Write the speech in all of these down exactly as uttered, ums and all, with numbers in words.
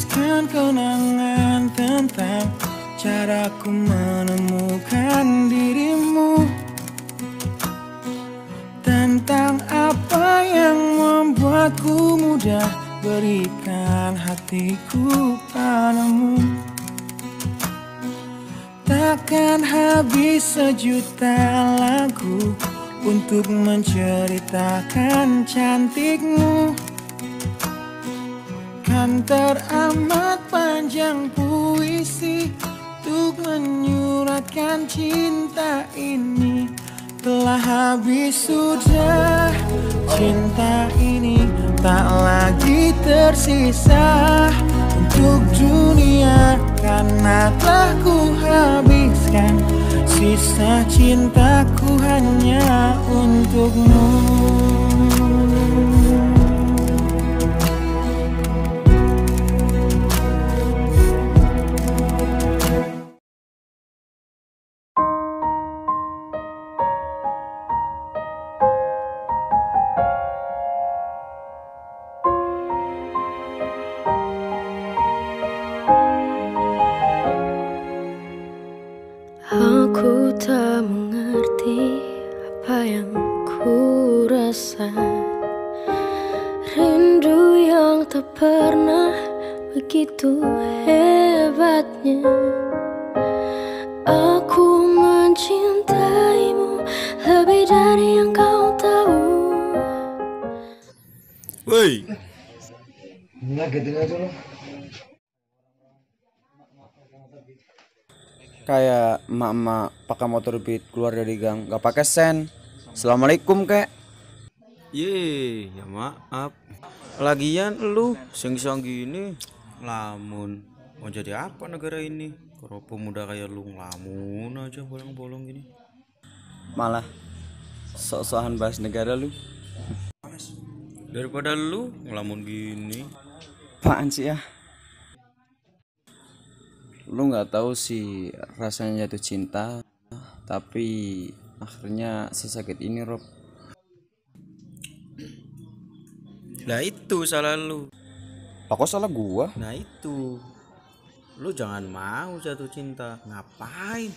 Kan kenangan tentang caraku menemukan dirimu, tentang apa yang membuatku mudah berikan hatiku padamu. Takkan habis sejuta lagu untuk menceritakan cantikmu. Kan teramat panjang puisi untuk menyuratkan cinta ini. Telah habis sudah cinta ini, tak lagi tersisa untuk dunia, karena telah ku habiskan sisa cintaku hanya untukmu. Aku tak mengerti apa yang ku rasa, rindu yang tak pernah begitu hebatnya. Aku mencintaimu lebih dari yang kau tahu. Woi, Ngagetin aja lo. kayak emak-emak pakai motor beat keluar dari gang gak pakai sen. Assalamualaikum kek. Ye, ya maaf. Lagian lu seng-seng gini lamun mau jadi apa negara ini? Kalau pemuda kayak lu ngelamun aja bolong-bolong gini. Malah sok-sokan bahas negara lu. Daripada lu ngelamun gini. Apaan sih ya? Lu nggak tahu sih rasanya jatuh cinta, tapi akhirnya sesakit ini, Rob. Lah itu salah lu. Lah kok salah gua? Nah itu. Lu jangan mau jatuh cinta. Ngapain?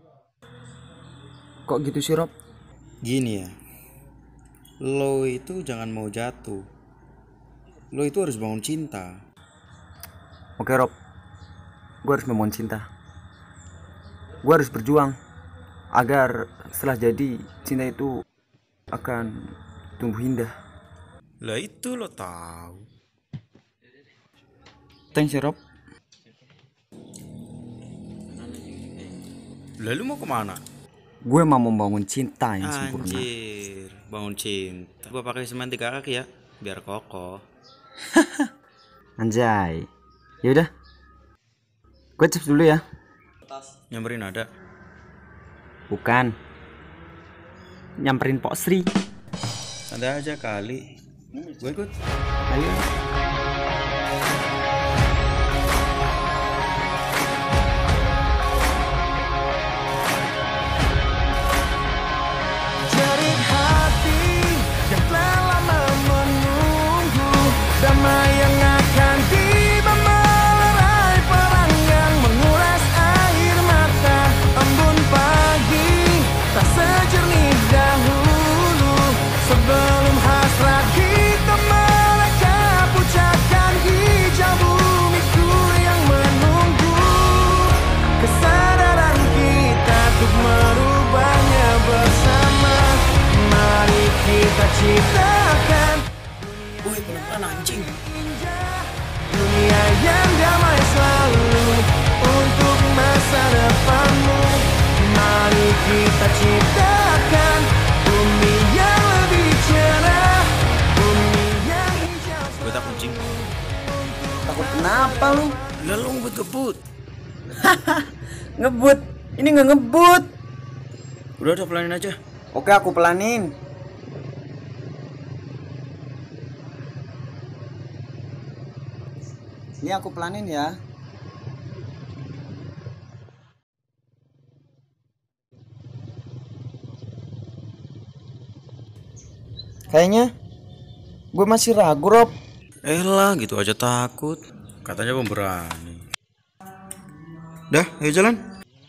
Kok gitu sih, Rob? Gini ya. Lo itu jangan mau jatuh. Lo itu harus bangun cinta. Oke, Rob. Gue harus membangun cinta. Gue harus berjuang agar setelah jadi cinta itu akan tumbuh indah. Lah itu lo tahu. Thanks ya, Rob. Lalu mau kemana? Gue mau membangun cinta yang sempurna. Anjir, bangun cinta. Gue pakai semen tiga kaki ya, biar kokoh. Anjay. Yaudah. Gue cek dulu ya. Nyamperin ada? Bukan. Nyamperin Pok Sri. Ada aja kali. Gue ikut. Ayo. Jerit hati yang telah lama menunggu, damai yang akan tiba melerai perang yang menguras air mata. Embun pagi tak sejernih dahulu, sebelum hasrat kita melekap pucakan hijau bumiku yang menunggu. Kesadaran kita untuk merubahnya bersama. Mari kita ciptakan Woi, pelan-pelan anjing. dunia yang damai selalu untuk masa depanmu. Mari kita ciptakan bumi yang lebih cerah, bumi yang hijau. Gue tak kucing. Takut kenapa lu? Lah lu ngebut-ngebut. Ngebut. Ini nggak ngebut. Udah udah pelanin aja. Oke, aku pelanin. Ini aku pelanin ya. Kayaknya gue masih ragu, Rob. Eh lah, gitu aja takut. Katanya pemberani. Dah, ayo jalan.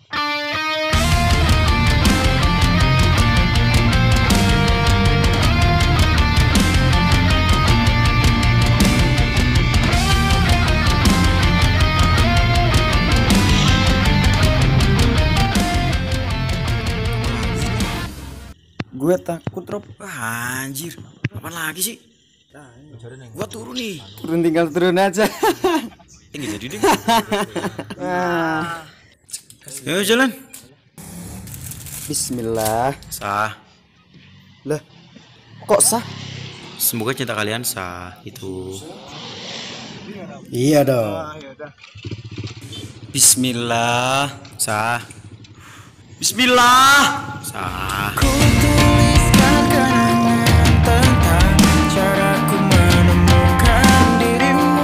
Gue takut Rob. Wah, anjir, apa lagi sih? Gua turun nih. Turun, tinggal turun aja. Eh, nggak jadi deh. Ayo jalan. Bismillah. Sah. Lah, kok sah? Semoga cinta kalian sah itu. Iya dong. Bismillah. Sah. Bismillah. Sah. Ku tuliskan kenangan tentang caraku menemukan dirimu,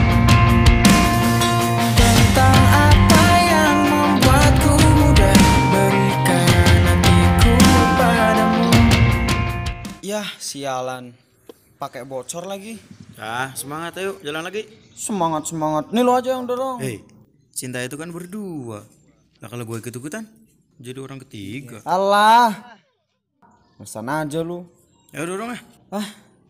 tentang apa yang membuatku mudah berikan hatiku padamu. Yah, sialan. Pakai bocor lagi. Ah, semangat ayo, jalan lagi. Semangat semangat. Nih lo aja yang dorong. Hei, cinta itu kan berdua. Nah kalau gue ikut-ikutan, jadi orang ketiga. Alah. Pesan aja lu. Ayo dorong ya. Ah.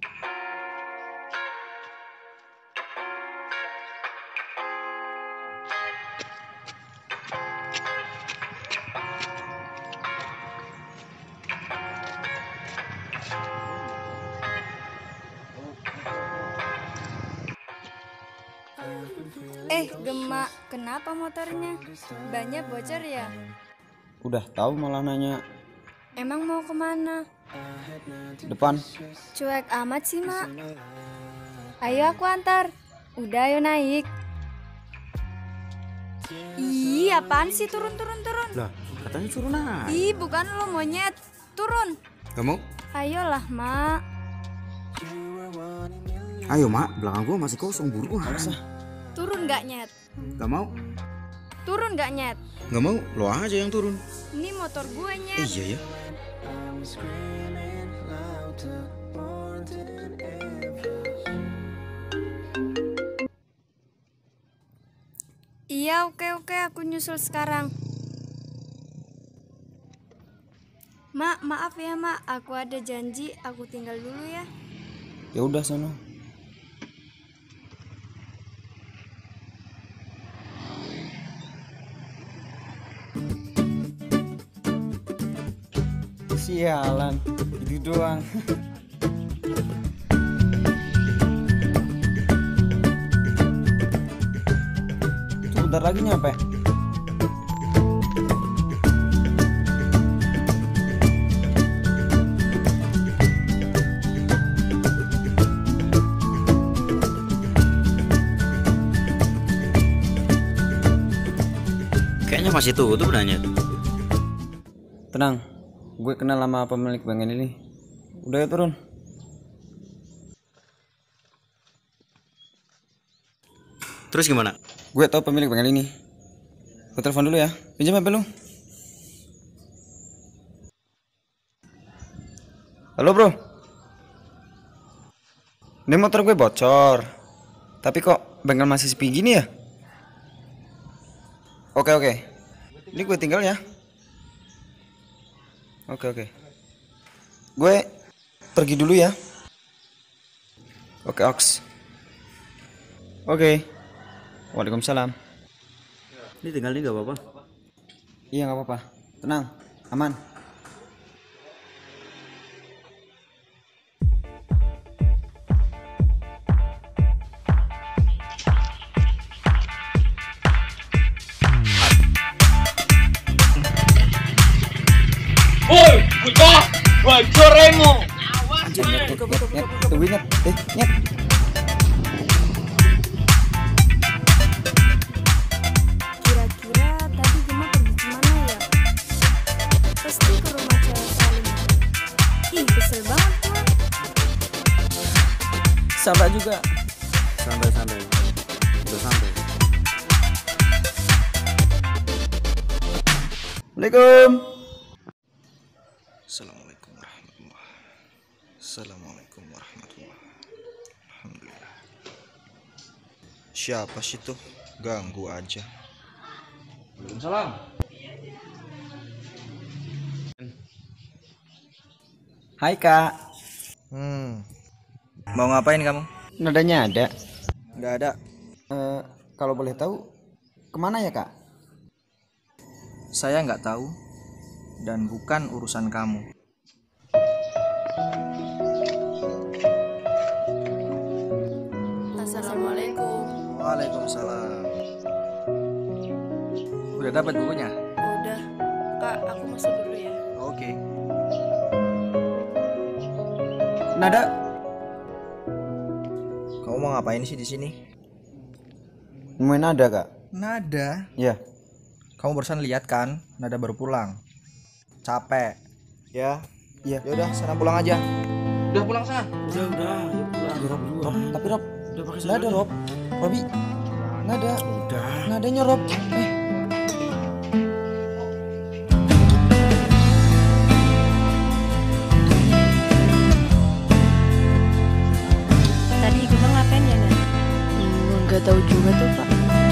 Eh, Gemak, kenapa motornya? Banyak bocor ya? Udah tahu malah nanya. Emang mau kemana? Depan. Cuek amat sih, Mak. Ayo aku antar. Udah, ayo naik. Ih, apaan sih? Turun, turun, turun. Lah, katanya suruh naik. Ih, bukan lo monyet. Turun. Gak mau? Ayolah, Mak. Ayo mak, belakang gua masih kosong, buruan. Turun gak, Nyet? Gak mau? Turun gak, Nyet? Gak mau, lo aja yang turun. Ini motor gue, Eh, Nyet. iya ya. Iya, oke oke, aku nyusul sekarang. Mak, maaf ya, Mak. Aku ada janji, aku tinggal dulu ya. Ya udah sono. Sialan, itu doang. Itu bentar lagi nyampe. Kayaknya masih tutup nanya. Tenang, gue kenal sama pemilik bank ini. Udah ya turun. Terus gimana? Gue tau pemilik bank ini. Gue telepon dulu ya. Pinjam H P lu. Halo bro. Ini motor gue bocor. Tapi kok bengkel masih sepi gini ya? Oke oke. Ini gue tinggal ya. Oke oke. Gue pergi dulu ya. Oke Ox. Oke. Waalaikumsalam. Ini tinggal nih gak apa-apa. Iya nggak apa-apa. Tenang, aman. Woi, bocah, bocor emu. Anjir, nyet, nyet, nyet, nyet, tungguin nyet, eh, nyet. Kira-kira tadi Gemma pergi kemana ya? Pasti ke rumah cewek Salim. Ih, kesel banget gue. Sabar juga. Santai-santai. Udah santai. Assalamualaikum. Assalamualaikum warahmatullahi. Assalamualaikum warahmatullahi. Alhamdulillah. Siapa sih tuh? Ganggu aja. Waalaikumsalam. Hai kak. Hmm. Mau ngapain kamu? Nadanya ada. Nggak ada. Eh, kalau boleh tahu kemana ya kak? Saya nggak tahu dan bukan urusan kamu. Assalamualaikum. Waalaikumsalam. Udah dapat bukunya? Udah, Kak, aku masuk dulu ya. Oke. Nada. Kamu mau ngapain sih di sini? Nemuin Nada kak? Nada. Ya. Kamu barusan lihat kan? Nada baru pulang. Capek. Ya. Iya. Ya udah, sana pulang aja. Udah pulang sana. Udah udah. Aduh, Rob, Rob, tapi Rob, Udah pakai nggak ada Rob, Robi, nggak ada, Udah. nggak adanya Rob. Eh, Tadi Gemma ngapain ya, Nat? Hmm, nggak tahu juga tuh, Pak.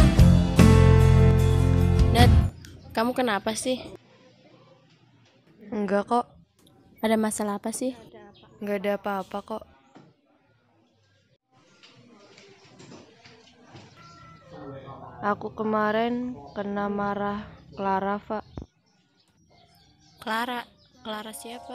Nat, kamu kenapa sih? Enggak kok. Ada masalah apa sih? Nggak ada apa-apa kok. Aku kemarin kena marah Clara, Pak. Clara? Clara siapa?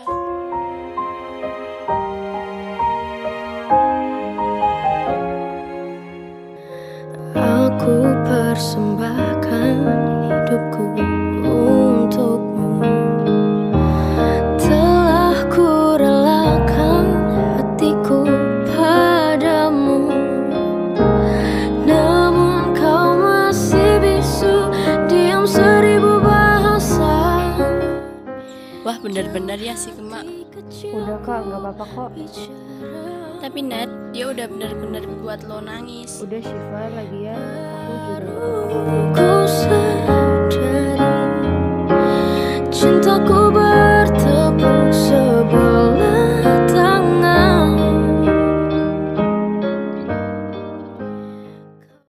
Aku persembahkan hidupku untukmu. Telah ku relakan hatiku padamu. Namun kau masih bisu, diam seribu bahasa. Wah, benar-benar ya si Gemma. Udah kak, nggak apa-apa kok. Tapi Nat, dia udah benar-benar buat lo nangis. Udah Syifa, lagian aku juga. Ku sadari cintaku